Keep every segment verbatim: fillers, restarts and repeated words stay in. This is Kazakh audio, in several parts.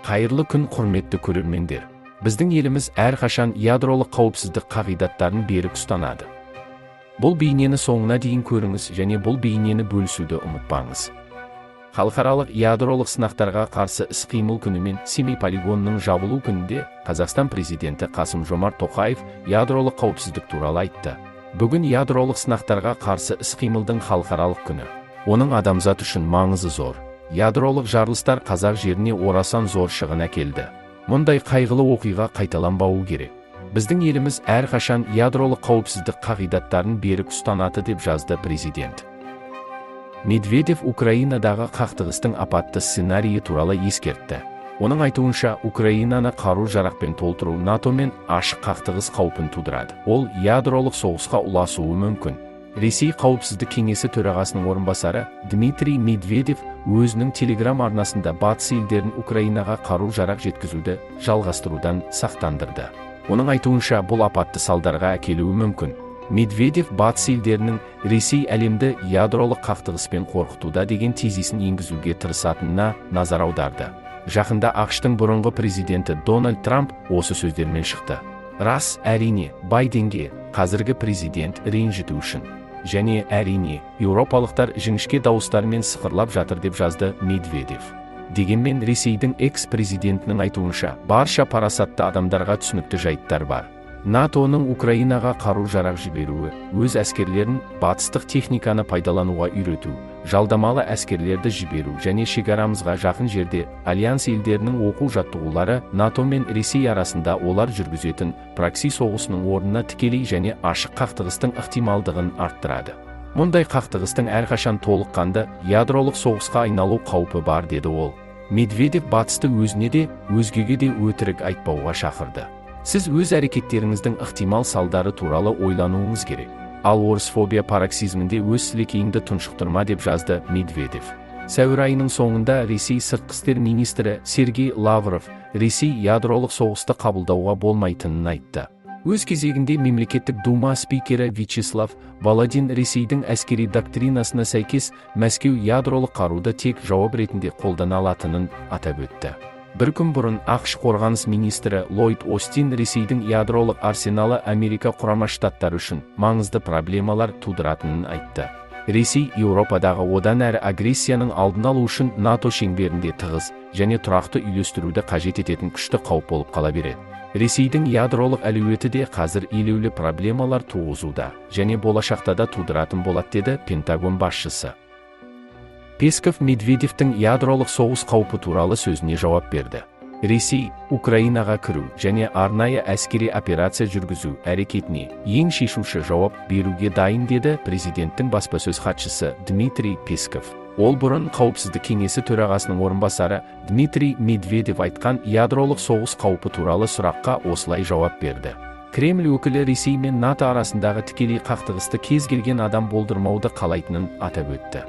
Қайырлы күн, құрметті көрермендер. Біздің еліміз әрқашан ядролық қауіпсіздік қағидаттарын берік ұстанады. Бұл бейнені соңына дейін көріңіз және бұл бейнені бөлісуді ұмытпаңыз. Халықаралық ядролық сынақтарға қарсы іс-қимыл күні мен Семей полигонының жабылу күнінде Қазақстан президенті Қасым-Жомарт Тоқаев ядролық қауіпсіздік туралы айтты. Бүгін ядролық сынақтарға қарсы іс-қимылдың халықаралық күні. Оның адамзат үшін маңызы зор. Ядролық жарылыстар қазақ жеріне орасан зор шығын әкелді. Мұндай қайғылы оқиға қайталанбауы керек. Біздің еліміз әрқашан ядролық қауіпсіздік қағидаттарын берік ұстанады деп жазды президент. Медведев Украинадағы қақтығыстың апатты сценарийі туралы ескертті. Оның айтуынша, Украинаны қару-жарақпен толтыру НАТО мен ашық қақтығыс қаупін тудырады. Ол ядролық соғысқа ұласуы мүмкін. Ресей қауіпсіздік кеңесі төрағасының орынбасары Дмитрий Медведев өзінің телеграм арнасында батыс елдерін Украинаға қару-жарақ жеткізуді жалғастырудан сақтандырды. Оның айтуынша, бұл апатты салдарға әкелуі мүмкін. Медведев батыс елдерінің Ресей әлемді ядролық қақтығыспен қорқытуда деген тезисін енгізуге тырысатынына назар аударды. Жақында ақш-тың бұрынғы президенті Дональд Трамп осы сөздермен шықты. Рас, әрине, Байденге қазіргі президент ренжіту үшін. Және әрине, еуропалықтар жіңішке дауыстармен сықырлап жатыр деп жазды Медведев. Дегенмен Ресейдің экс-президентінің айтуынша, барша парасатты адамдарға түсінікті жайттар бар. НАТОның Украинаға қару-жарақ жіберуі, өз әскерлерін батыстық техниканы пайдалануға үйрету, жалдамалы әскерлерді жіберу және шекарамызға жақын жерде альянс елдерінің оқу-жаттығулары НАТО мен Ресей арасында олар жүргізетін прокси соғысының орнына тікелей және ашық қақтығыстың ықтималдығын арттырады. Мұндай қақтығыстың әрқашан толыққанды ядролық соғысқа айналу қаупі бар, деді ол. Медведев батысты өзіне де, өзгеге де өтірік айтпауға шақырды. Сіз өз әрекеттеріңіздің ықтимал салдары туралы ойлануыңыз керек. Ал орысфобия пароксизмінде өз сілекейіңді тұншықтырма, деп жазды Медведев. Сәуір айының соңында Ресей сыртқы істер министрі Сергей Лавров Ресей ядролық соғысты қабылдауға болмайтынын айтты. Өз кезегінде мемлекеттік дума спикері Вячеслав Володин Ресейдің әскери доктринасына сәйкес Мәскеу ядролық қаруды тек жауап ретінде қолдана алатынын атап өтті. Бір күн бұрын ақш қорғаныс министрі Ллойд Остин Ресейдің ядролық арсеналы Америка құрама штаттары үшін маңызды проблемалар тудыратынын айтты. Ресей Еуропадағы одан әрі агрессияның алдын алу үшін НАТО шеңберінде тығыз және тұрақты үйлестіруді қажет ететін күшті қауіп болып қала береді. Ресейдің ядролық әлеуеті де қазір елеулі проблемалар туғызуда және болашақта да тудыратын болады, деді Пентагон басшысы. Песков Медведевтің ядролық соғыс қаупі туралы сөзіне жауап берді. Ресей Украинаға кіру және арнайы әскери операция жүргізу әрекетіне ең шешуші жауап беруге дайын, деді президенттің баспасөз хатшысы Дмитрий Песков. Ол бұрын қауіпсіздік кеңесі төрағасының орынбасары Дмитрий Медведев айтқан ядролық соғыс қаупі туралы сұраққа осылай жауап берді. Кремль өкілі Ресей мен НАТО арасындағы тікелей қақтығысты кез келген адам болдырмауды қалайтынын атап өтті.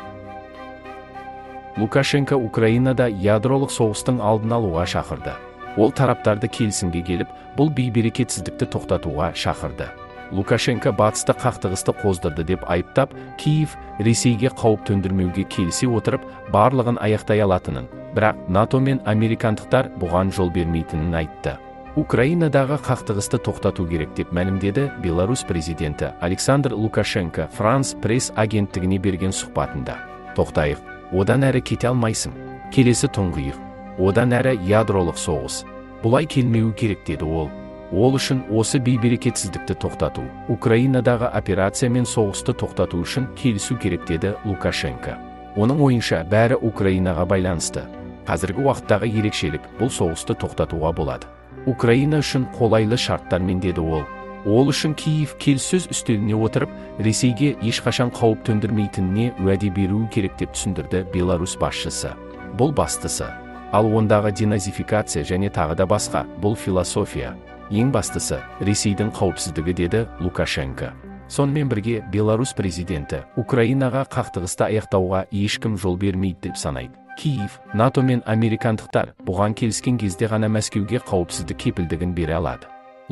Лукашенко Украинада ядролық соғыстың алдын алуға шақырды. Ол тараптарды келісімге келіп, бұл бейберекетсіздікті тоқтатуға шақырды. Лукашенко батысты қақтығысты қоздырды деп айыптап, Киев Ресейге қауіп төндірмеуге келісе отырып, барлығын аяқтай алатынын, бірақ НАТО мен американдықтар бұған жол бермейтінін айтты. Украинадағы қақтығысты тоқтату керек деп мәлімдеді Беларусь президенті Александр Лукашенко Франс пресс агенттігіне берген сұхбатында. Тоқтайық, одан әрі кете алмайсың. Келесі тұңғиық, одан әрі ядролық соғыс. Бұлай келмеуі керек, деді ол. Ол үшін осы бейберекетсіздікті тоқтату, Украинадағы операция мен соғысты тоқтату үшін келісу керек, деді Лукашенко. Оның ойынша бәрі Украинаға байланысты. Қазіргі уақыттағы ерекшелік бұл соғысты тоқтатуға болады. Украина үшін қолайлы шарттармен, деді ол. Ол үшін Киев келіссөз үстеліне отырып, Ресейге ешқашан қауіп төндірмейтініне уәде беруі керек деп түсіндірді Беларусь басшысы. Бұл бастысы. Ал ондағы деназификация және тағы да басқа, бұл философия. Ең бастысы Ресейдің қауіпсіздігі, деді Лукашенко. Сонымен бірге Беларусь президенті Украинаға қақтығысты аяқтауға ешкім жол бермейді деп санайды. Киев, НАТО мен американдықтар бұған келіскен кезде ғана Мәскеуге қауіпсіздік кепілдігін бере алады.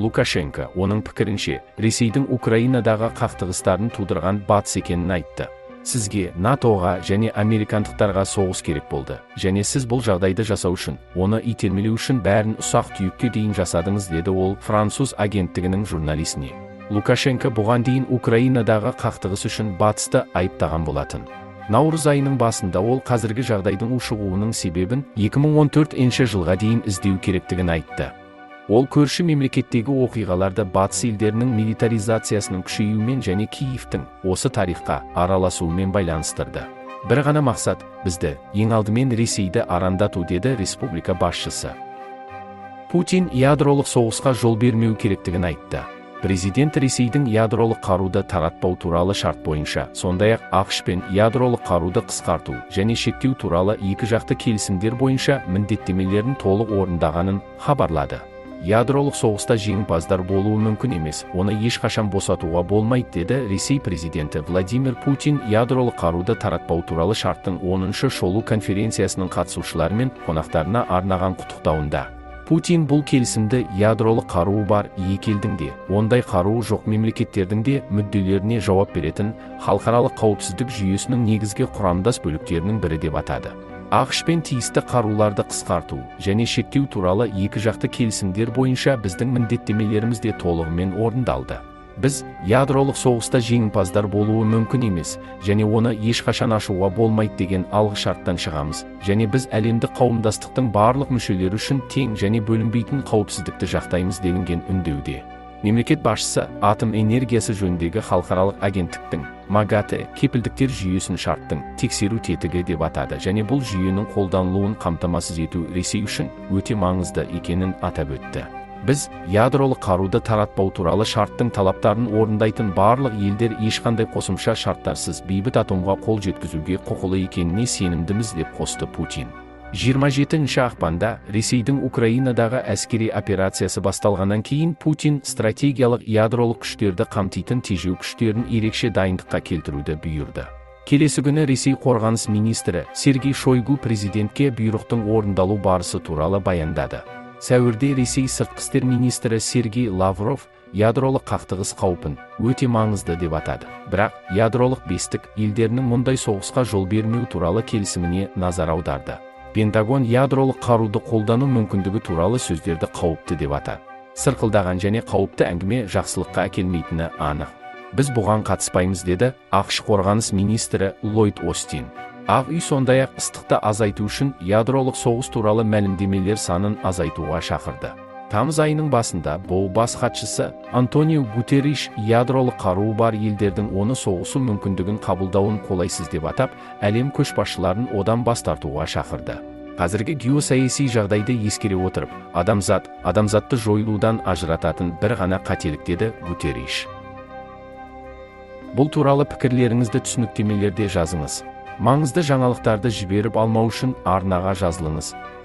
Лукашенко оның пікірінше Ресейдің Украинадағы қақтығыстарын тудырған батыс екенін айтты. Сізге, натоға және американдықтарға соғыс керек болды, және сіз бұл жағдайды жасау үшін, оны итермелеу үшін бәрін ұсақ түйекке дейін жасадыңыз, деді ол француз агенттігінің журналисіне. Лукашенко бұған дейін Украинадағы қақтығыс үшін батысты айыптаған болатын. Наурыз айының басында ол қазіргі жағдайдың ушығуының себебін екі мың он төртінші жылға дейін іздеу керектігін айтты. Ол көрші мемлекеттегі оқиғаларды батыс елдерінің милитаризациясының күшеюімен және Киевтің осы тарихқа араласуымен байланыстырды. Бір ғана мақсат – бізді, ең алдымен Ресейді арандату, деді республика басшысы. Путин ядролық соғысқа жол бермеу керектігін айтты. Президент Ресейдің ядролық қаруды таратпау туралы шарт бойынша, сондай-ақ ақш пен ядролық қаруды қысқарту және шектеу туралы екі жақты келісімдер бойынша міндеттемелерін толық орындағанын хабарлады. Ядролық соғыста жеңімпаздар болуы мүмкін емес, оны ешқашан босатуға болмайды, деді Ресей президенті Владимир Путин ядролық қаруды таратпау туралы шарттың оныншы шолу конференциясының қатысушылары мен қонақтарына арнаған құттықтауында. Путин бұл келісімді ядролық қаруы бар екі елдің де, ондай қаруы жоқ мемлекеттердің де мүдделеріне жауап беретін халықаралық қауіпсіздік жүйесінің негізгі құрамдас бөліктерінің бірі деп атады. ақш пен тиісті қаруларды қысқарту және шектеу туралы екі жақты келісімдер бойынша біздің міндеттемелеріміз де толығымен орындалды. Біз ядролық соғыста жеңімпаздар болуы мүмкін емес, және оны ешқашан ашуға болмайды деген алғышарттан шығамыз, және біз әлемдік қауымдастықтың барлық мүшелері үшін тең және бөлінбейтін қауіпсіздікті жақтаймыз, делінген үндеуде. Мемлекет басшысы атом энергиясы жөніндегі халықаралық агенттіктің МАГАТЭ кепілдіктер жүйесін шарттың тексеру тетігі деп атады, және бұл жүйенің қолданылуын қамтамасыз ету Ресей үшін өте маңызды екенін атап өтті. Біз ядролық қаруды таратпау туралы шарттың талаптарын орындайтын барлық елдер ешқандай қосымша шарттарсыз бейбіт атомға қол жеткізуге құқылы екеніне сенімдіміз, деп қосты Путин. жиырма жетінші ақпанда Ресейдің Украинадағы әскери операциясы басталғаннан кейін Путин стратегиялық ядролық күштерді қамтитын тежеу күштерін ерекше дайындыққа келтіруді бұйырды. Келесі күні Ресей қорғаныс министрі Сергей Шойгу президентке бұйрықтың орындалу барысы туралы баяндады. Сәуірде Ресей сыртқы істер министрі Сергей Лавров ядролық қақтығыс қаупін өте маңызды деп атады. Бірақ ядролық бестік елдерінің мұндай соғысқа жол бермеу туралы келісіміне назар аударды. Пентагон ядролық қаруды қолдану мүмкіндігі туралы сөздерді қауіпті деп атады. Сырқылдаған және қауіпті әңгіме жақсылыққа әкелмейтіні анық. Біз бұған қатыспаймыз, деді ақш қорғаныс министрі Ллойд Остин. Ақ үй сондай-ақ ыстықты азайту үшін ядролық соғыс туралы мәлімдемелер санын азайтуға шақырды. Тамыз айының басында бұл бас хатшысы Антонио Гутерриш ядролық қаруы бар елдердің оны соғысу мүмкіндігін қабылдауын қолайсыз деп атап, әлем көшбасшыларын одан бас тартуға шақырды. Қазіргі геосаяси жағдайды ескере отырып, адамзат, адамзатты жойылудан ажырататын бір ғана қателік, деді Гутерриш. Бұл туралы пікірлеріңізді түсініктемелерде жазыңыз. Маңызды жаңалықтарды жіберіп алмау үшін арнаға жазылыңыз.